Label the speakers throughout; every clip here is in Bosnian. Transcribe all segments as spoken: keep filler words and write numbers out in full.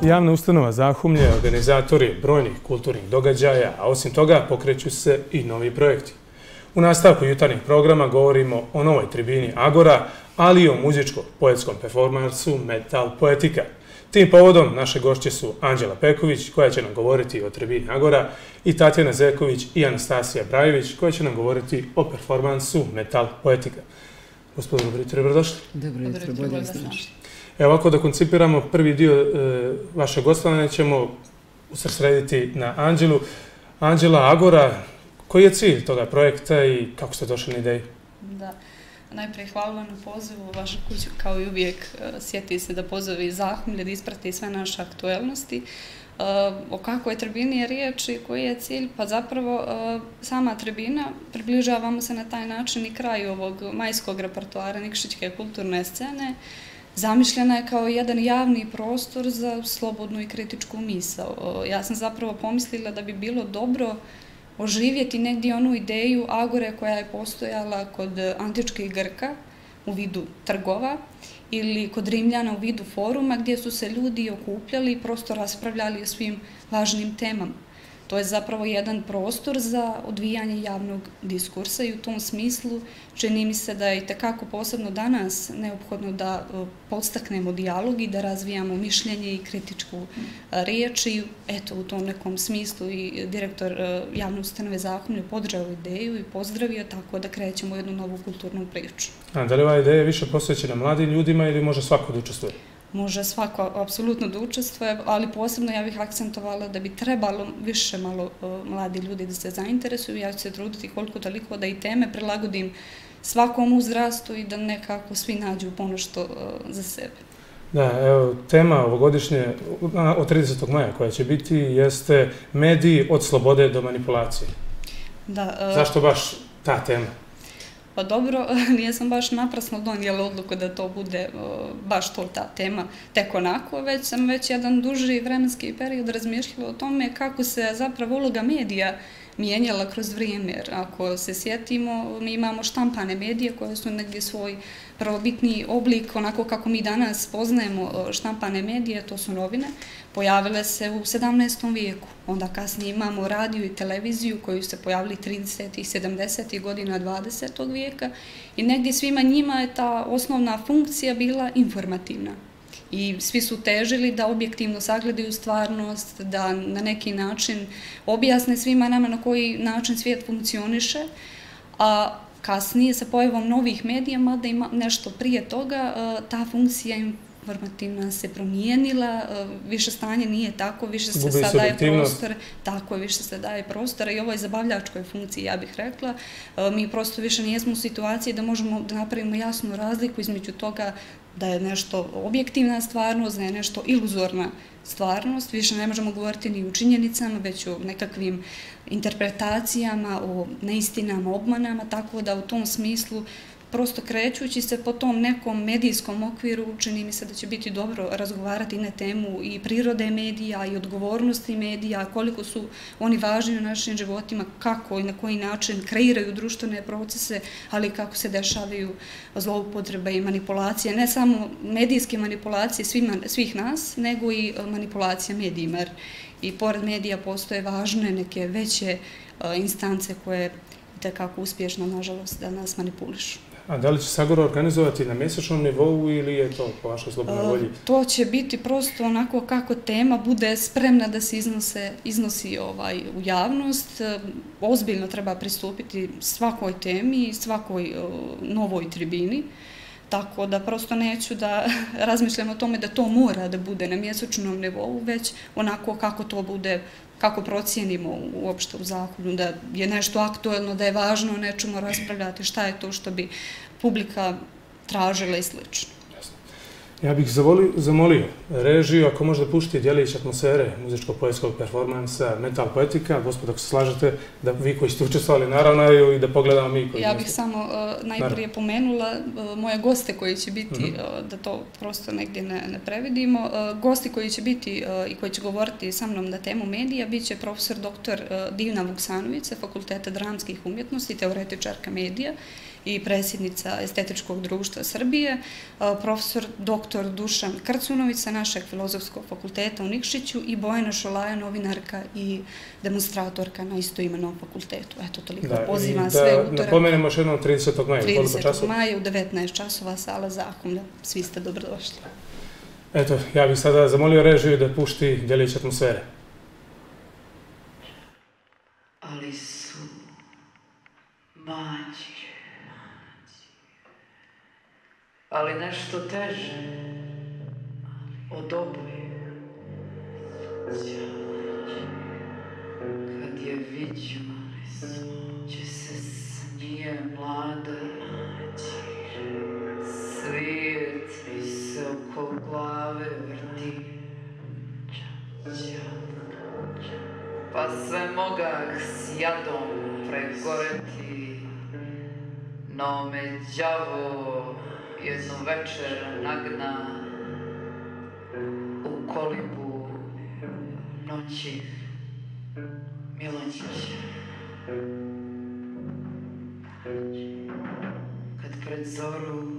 Speaker 1: Javna ustanova Zahumlje, organizatori brojnih kulturnih događaja, a osim toga pokreću se i novi projekti. U nastavku jutarnjih programa govorimo o novoj tribini Agora, ali i o muzičko-poetskom performansu Metal Poetika. Tim povodom naše gošće su Anđela Peković, koja će nam govoriti o tribini Agora, i Tatjana Zeković i Anastasija Brajević, koja će nam govoriti o performansu Metal Poetika. Gospodin, dobro jutro, dobrodošli.
Speaker 2: Dobro jutro, bolje vas našli.
Speaker 1: Evo ovako da koncipiramo prvi dio vašeg gostovanja, ćemo usredsrediti na Anđelu. Anđela, Agora, koji je cilj toga projekta i kako ste došli na ideju?
Speaker 3: Da, najprije hvala vam na pozivu. Vaša kuća, kao i uvijek, sjeti se da pozove Zahumlje, da isprati sve naše aktuelnosti. O kakvoj tribini je riječ i koji je cilj? Pa zapravo sama tribina, približavamo se na taj način i kraju ovog majskog repertoara Nikšićke kulturne scene. Zamišljena je kao jedan javni prostor za slobodnu i kritičku misao. Ja sam zapravo pomislila da bi bilo dobro oživjeti negdje onu ideju Agore koja je postojala kod antičkih Grka u vidu trgova ili kod Rimljana u vidu foruma gdje su se ljudi okupljali i prosto raspravljali o svim važnim temama. To je zapravo jedan prostor za odvijanje javnog diskursa i u tom smislu čini mi se da je itekako posebno danas neophodno da podstaknemo dijalog i da razvijamo mišljenje i kritičku riječ i eto u tom nekom smislu i direktor javne ustanove Zahumlje podržao ideju i pozdravio, tako da krećemo jednu novu kulturnu priču.
Speaker 1: A da li ova ideja više posvećena mladim ljudima ili može svako da učestvuje?
Speaker 3: Može svako apsolutno da učestvuje, ali posebno ja bih akcentovala da bi trebalo više malo mladi ljudi da se zainteresuju. Ja ću se truditi koliko toliko da i teme prilagodim svakom uzrastu i da nekako svi nađu ponešto za sebe.
Speaker 1: Da, evo, tema ovogodišnje od tridesetog maja koja će biti jeste mediji od slobode do manipulacije.
Speaker 3: Da.
Speaker 1: Zašto baš ta tema?
Speaker 3: Pa dobro, nijesam baš naprasno donijela odluku da to bude baš to ta tema tek onako, već sam već jedan duži vremenski period razmišljala o tome kako se zapravo uloga medija mijenjala kroz vrijeme. Jer ako se sjetimo, mi imamo štampane medije koje su negdje svoj prvobitni oblik, onako kako mi danas poznajemo štampane medije, to su novine, pojavile se u sedamnaestom vijeku. Onda kasnije imamo radio i televiziju koji su se pojavili tridesetih, sedamdesetih godina dvadesetog vijeka i negdje svima njima je ta osnovna funkcija bila informativna. I svi su težili da objektivno sagledaju stvarnost, da na neki način objasne svima nama na koji način svijet funkcioniše, a kasnije sa pojavom novih medija, mada ima nešto prije toga, ta funkcija informativna se promijenila, više stanje nije tako, više se sad daje prostor, tako je, više se daje prostora i ovoj zabavljačkoj funkciji, ja bih rekla. Mi prosto više nijesmo u situaciji da možemo da napravimo jasnu razliku između toga da je nešto objektivna stvarnost, da je nešto iluzorna stvarnost. Više ne možemo govoriti ni o činjenicama, već o nekakvim interpretacijama, o neistinama, obmanama, tako da u tom smislu prosto krećući se po tom nekom medijskom okviru, čini mi se da će biti dobro razgovarati na temu i prirode medija i odgovornosti medija, koliko su oni važni u našim životima, kako i na koji način kreiraju društvene procese, ali kako se dešavaju zloupotrebe i manipulacije, ne samo medijske manipulacije svih nas, nego i manipulacija medijima. I pored medija postoje važne neke veće instance koje itekako uspješno, nažalost, da nas manipulišu.
Speaker 1: A da li će se Agora organizovati na mjesečnom nivou ili je to po vašoj slobodnoj volji?
Speaker 3: To će biti prosto onako kako tema bude spremna da se iznosi u javnost. Ozbiljno treba pristupiti svakoj temi i svakoj novoj tribini. Tako da prosto neću da razmišljam o tome da to mora da bude na mjesečnom nivou, već onako kako to bude, kako procijenimo uopšte u Zahumlju, da je nešto aktuelno, da je važno o nečemu raspravljati, šta je to što bi publika tražila i slično.
Speaker 1: Ja bih zamolio režiju, ako može da pušti djelić atmosfere muzičko-poetskog performansa Metal Poetika. Gospod, ako se slažete, da vi koji ste učestvovali, naravno, i da pogledamo mi koji...
Speaker 3: Ja bih samo najprije pomenula moje goste koji će biti, da to prosto negdje ne previdimo. Gosti koji će biti i koji će govoriti sa mnom na temu medija bit će profesor doktor Divna Vuksanović sa Fakulteta dramskih umjetnosti, teoretičarka medija, i predsjednica Estetičkog društva Srbije, profesor doktor Dušan Krcunović sa našeg Filozofskog fakulteta u Nikšiću i Bojana Šolaja, novinarka i demonstratorka na istoimenom fakultetu. Eto, toliko pozivam sve utorak.
Speaker 1: Da napomenemo još jednom tridesetog maja.
Speaker 3: tridesetog maja u devetnaest časova, sala Zakumlja. Svi ste dobrodošli.
Speaker 1: Eto, ja bih sada zamolio režiju da pušti djelić atmosfere.
Speaker 4: Ali su mađi, ali nešto teže od oboje. Kad je viđu, će se smije mlada, svijet mi se oko glave vrti, pa sve mogah s jadom pregoreti, no me đavo jednu večer nagna u kolibu noći Milonjića. Kad pred zoru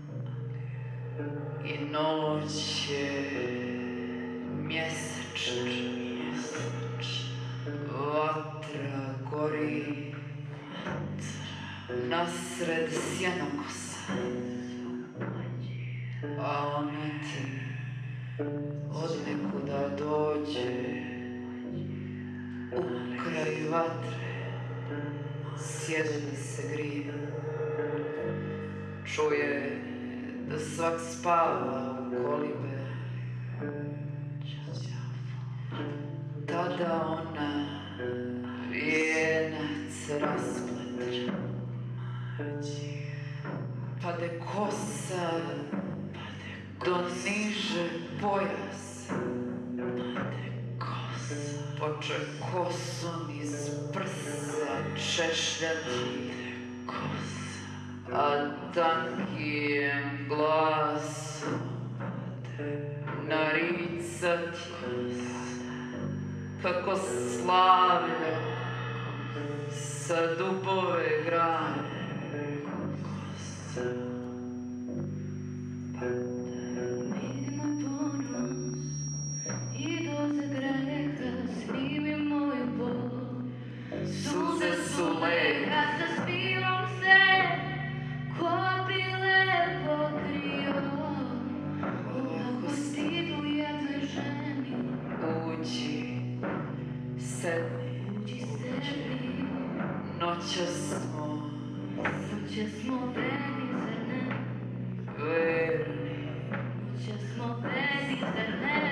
Speaker 4: i noć je mjesečna, vatra gori nasred sjenokosa, a ona te od nekuda dođe u kraj vatre, sjede da se grije, čuje da svak spava u kolibe. Tada ona vijenac rasplete, pade kosa do niže pojasa, poče kosom iz prsa češljati, a tankijem glasom naricati kako slavlja sa dubove grane. Suze su leka sa spivom se, ko bi lepo krio, ovako stidu jednoj ženi. Uđi, sedni, uđi sedni, noćas smo, noćas smo verni, zar ne? Verni, noćas smo verni, zar ne?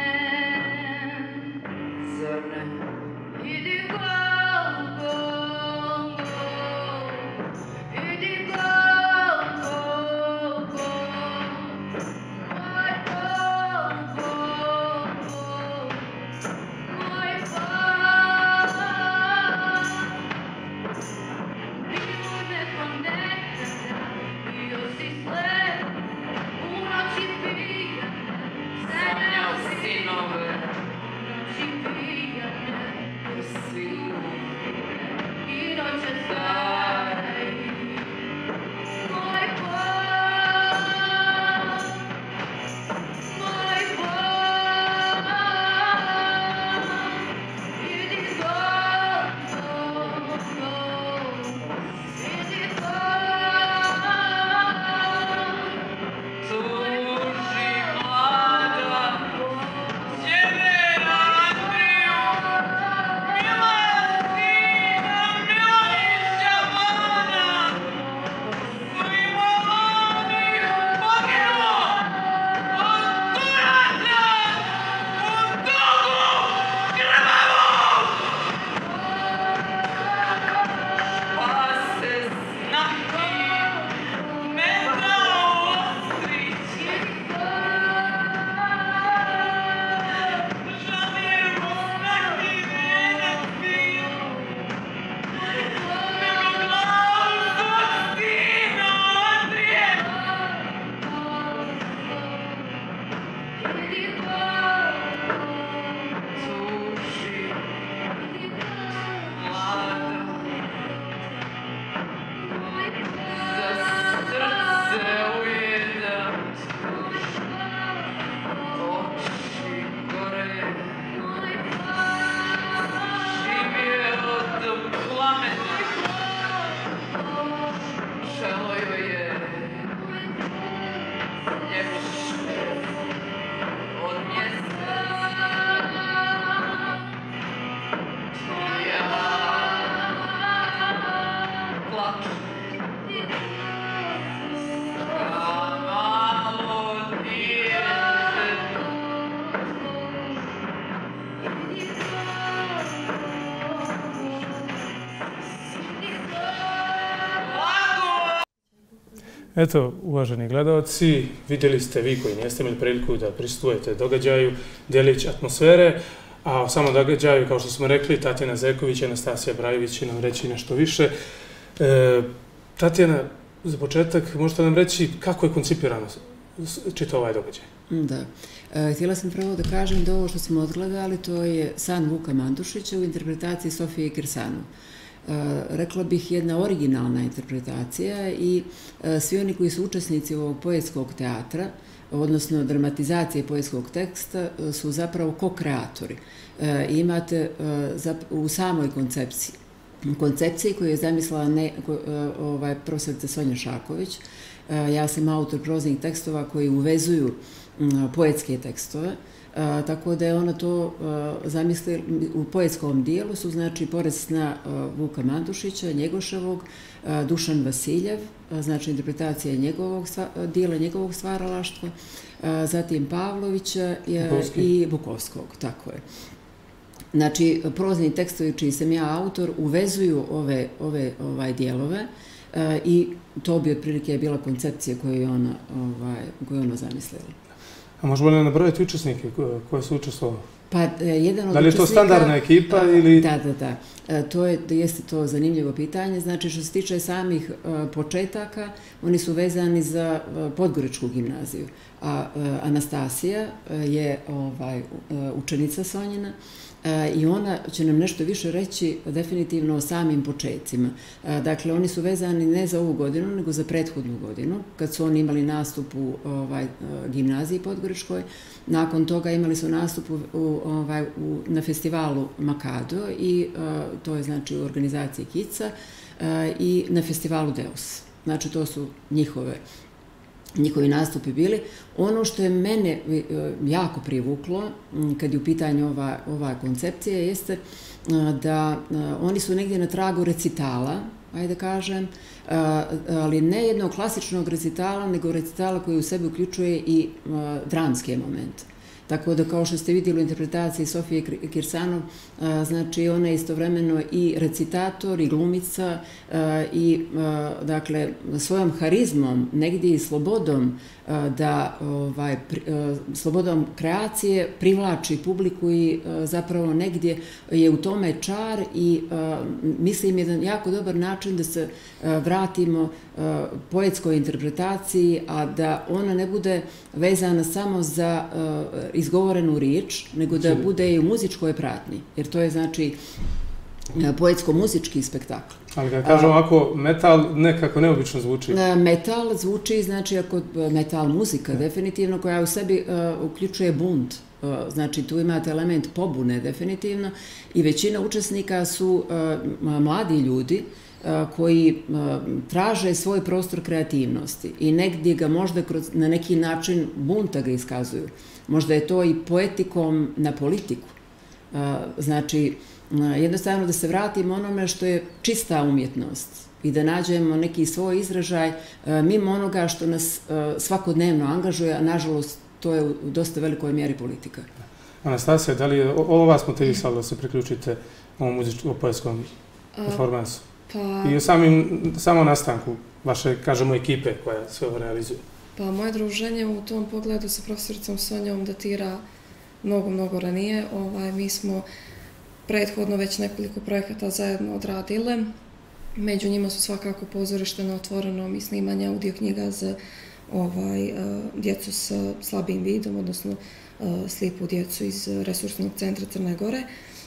Speaker 4: Zar ne? Idi go, go, go, idi go, go, go, moj go, go, go, moj go. Bilo neko nekada
Speaker 1: Eto, uvaženi gledalci, vidjeli ste vi koji niste imali priliku da prisustujete događaju, djelić atmosfere, a o samom događaju, kao što smo rekli, Tatjana Zeković i Anastasija Brajević će nam reći nešto više. E, Tatjana, za početak, možete nam reći kako je koncipirano čitav ovaj događaj?
Speaker 2: Da. E, htjela sam prvo da kažem da ovo što smo odgledali, to je San Vuka Mandušića u interpretaciji Sofije Kirsanov. Rekla bih jedna originalna interpretacija i svi oni koji su učesnici ovog poetskog teatra, odnosno dramatizacije poetskog teksta, su zapravo ko-kreatori. Imate u samoj koncepciji, koncepciji koju je zamislila ne, ovaj, profesorica Sonja Šaković. Ja sam autor proznih tekstova koji uvezuju poetske tekstove, tako da je ona to zamislila u poetskom dijelu su, znači, pored sna Vuka Mandušića, Njegoševog, Dušan Vasiljev, znači interpretacija njegovog dijela, njegovog stvaralaštva, zatim Pavlovića i Bukovskog, tako je. Znači, prozni tekstovi čiji sam ja autor uvezuju ove, ove ovaj, dijelove i to bi otprilike bila koncepcija koju je ona, ovaj, koju je ona zamislila.
Speaker 1: A možemo li nabrojati učesnike koje su učestvovali?
Speaker 2: Pa, jedan od
Speaker 1: da li je to
Speaker 2: učesnika,
Speaker 1: standardna ekipa ili...
Speaker 2: Da, da, da. To je, jeste to zanimljivo pitanje. Znači, što se tiče samih početaka, oni su vezani za Podgoričku gimnaziju. A Anastasija je ovaj, učenica Sonjina i ona će nam nešto više reći definitivno o samim početcima. Dakle, oni su vezani ne za ovu godinu, nego za prethodnu godinu, kad su oni imali nastup u ovaj, gimnaziji Podgoričkoj. Nakon toga imali su nastup u, ovaj, u, na festivalu Makado i uh, to je, znači, u organizaciji Kica uh, i na festivalu Deus. Znači, to su njihove njihovi nastupi bili. Ono što je mene jako privuklo kad je u pitanju ova, ova koncepcija jeste da oni su negdje na tragu recitala, ajde kažem, ali ne jednog klasičnog recitala, nego recitala koji u sebi uključuje i dramske momente. Tako da, kao što ste vidjeli u interpretaciji Sofije Kirsanov, znači ona je istovremeno i recitator i glumica i, dakle, svojom harizmom, negdje i slobodom da, ovaj, slobodom kreacije privlači publiku i zapravo negdje je u tome čar i mislim jedan jako dobar način da se vratimo poetskoj interpretaciji, a da ona ne bude vezana samo za izgovorenu riječ, nego da bude i u muzičkoj pratnji, jer to je, znači, poetsko-muzički spektakl.
Speaker 1: Ali kad kažem ovako, metal nekako neobično zvuči.
Speaker 2: Metal zvuči, znači, ako metal muzika, definitivno, koja u sebi uključuje bunt. Znači, tu imate element pobune, definitivno, i većina učesnika su mladi ljudi koji traže svoj prostor kreativnosti i negdje ga možda kroz, na neki način bunta ga iskazuju. Možda je to i poetikom na politiku. Znači, jednostavno da se vratimo onome što je čista umjetnost i da nađemo neki svoj izražaj mimo onoga što nas svakodnevno angažuje, a nažalost to je u dosta velikoj mjeri politika.
Speaker 1: Anastasija, da li je ovo vas motivisalo da se priključite ovom muzičkom poetskom performansu?
Speaker 5: Pa...
Speaker 1: I u samim, samom nastanku vaše, kažemo, ekipe koja sve ovo realizuje?
Speaker 5: Pa moje druženje u tom pogledu sa profesoricom Sonjom datira mnogo, mnogo ranije. Ovaj, mi smo prethodno već nekoliko projekata zajedno odradile. Među njima su svakako pozorište na otvorenom i snimanja audio knjiga za ovaj, djecu sa slabim vidom, odnosno slijepu djecu iz resursnog centra Crne Gore.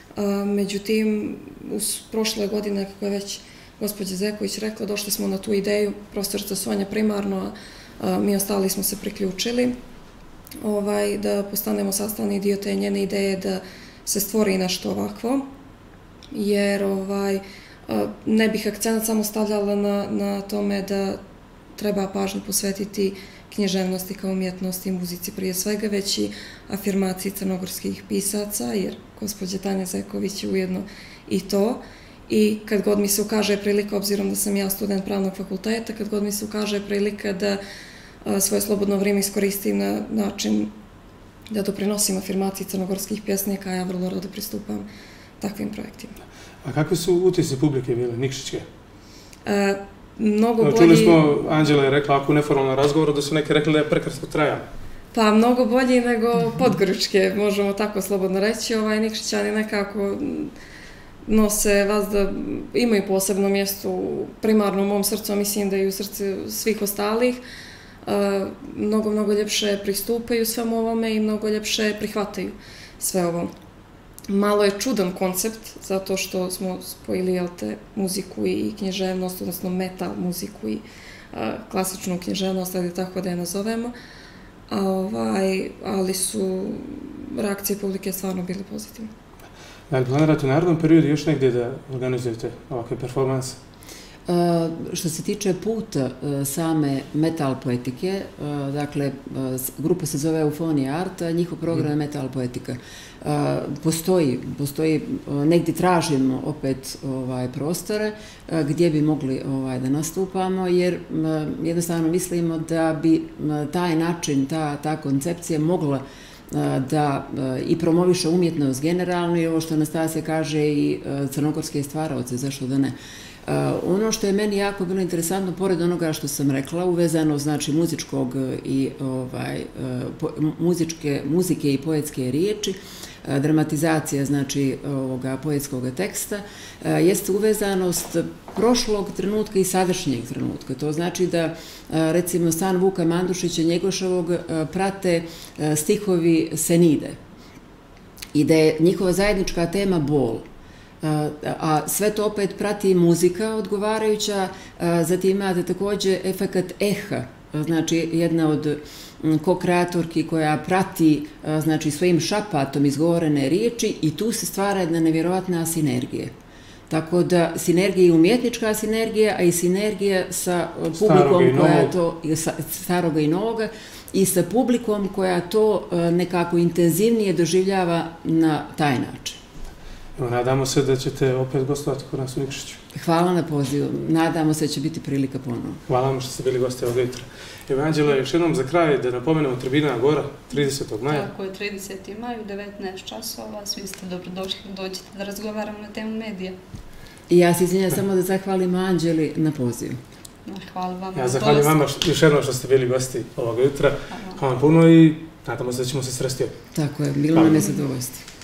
Speaker 5: Međutim, u prošle godine, kako je već gospođa Zeković rekla, došli smo na tu ideju, profesorica Sonja primarno, a mi ostali smo se priključili, ovaj, da postanemo sastavni dio te njene ideje da se stvori nešto ovakvo, jer ovaj, ne bih akcenat samo stavljala na, na tome da treba pažnju posvetiti književnosti kao umjetnosti i muzici prije svega, već i afirmaciji crnogorskih pisaca, jer gospođa Tanja Zeković je ujedno i to. I kad god mi se ukaže prilika, obzirom da sam ja student pravnog fakulteta, kad god mi se ukaže prilika da svoje slobodno vrijeme iskoristim na način da doprinosim afirmaciji crnogorskih pjesnika, ja vrlo rado pristupam takvim projektima.
Speaker 1: A kakve su utisci publike bile, Nikšićke?
Speaker 5: E, mnogo bolji...
Speaker 1: Čuli smo, Anđela je rekla, ako u neformalnom razgovoru, da su neki rekli da je prekrasno trajalo.
Speaker 5: Pa mnogo bolji nego Podgoričke, možemo tako slobodno reći. Ovaj, Nikšićani nekako nose vas da imaju posebno mjesto primarno u mom srcu, a mislim da i u srcu svih ostalih. E, mnogo, mnogo ljepše pristupaju svemu ovome i mnogo ljepše prihvataju sve ovo. Malo je čudan koncept, zato što smo spojili jel te, muziku i književnost, odnosno metal muziku i a, klasičnu književnost, ali tako da je nazovemo. A, ovaj, ali su reakcije publike stvarno bile pozitivne.
Speaker 1: Da li planirate u narednom periodu još negdje da organizujete ovakve performanse?
Speaker 2: Uh, što se tiče puta uh, same metal poetike, uh, dakle, uh, grupa se zove Eufonija Art, a njihov program je metal poetika. Uh, postoji, postoji, uh, negdje tražimo opet ovaj, prostore uh, gdje bi mogli ovaj, da nastupamo, jer uh, jednostavno mislimo da bi uh, taj način, ta, ta koncepcija mogla uh, da uh, i promoviše umjetnost generalno i ovo što Anastasija kaže i uh, crnogorske stvaraoce, zašto da ne. Uh, ono što je meni jako bilo interesantno, pored onoga što sam rekla, uvezano znači muzičkog i ovaj, uh, po, muzičke, muzike i poetske riječi, uh, dramatizacija znači ovoga poetskog teksta, uh, jeste uvezanost prošlog trenutka i sadašnjeg trenutka. To znači da uh, recimo san Vuka Mandušića Njegoševog uh, prate uh, stihovi Senide i da je njihova zajednička tema bol. A sve to opet prati muzika odgovarajuća, zatim imate također efekat eha, znači jedna od ko-kreatorki koja prati znači svojim šapatom izgovorene riječi i tu se stvara jedna nevjerovatna sinergija. Tako da sinergija je umjetnička sinergija, a i sinergija sa publikom koja to, staroga i novoga, i sa publikom koja to nekako intenzivnije doživljava na taj način.
Speaker 1: Evo, nadamo se da ćete opet gostovati kod nas u Nikšiću.
Speaker 2: Hvala na pozivu. Nadamo se da će biti prilika ponovno.
Speaker 1: Hvala vam što ste bili gosti ovdje jutra. Evo, Anđela, još jednom za kraj da napomenemo Tribina Agora, tridesetog maja.
Speaker 3: Tako je, tridesetog maja u devetnaest časova. Svi ste dobrodošli, dođite da razgovaramo na temu medija.
Speaker 2: I ja se izvinjam samo da zahvalim Anđeli na pozivu.
Speaker 3: Hvala vam.
Speaker 1: Ja zahvalim vama još jednom što ste bili gosti ovoga jutra. Hvala vam puno i nadamo se da ćemo se sresti.
Speaker 2: Tako je, bilo nam je zadovoljstvo.